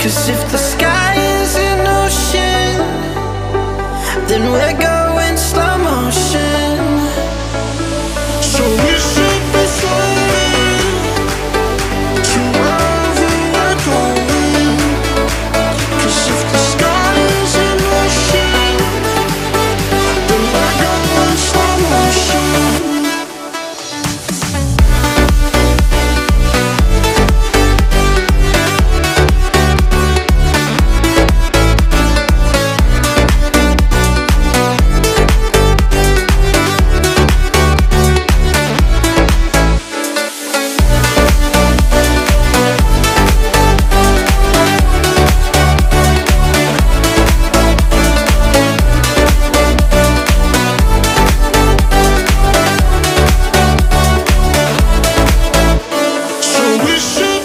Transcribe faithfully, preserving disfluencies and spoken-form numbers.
'Cause if the sky is an ocean, then we're going slow motion. So we should be flying to wherever we're going. 'Cause if the sky is an ocean, then we're going slow motion. So we should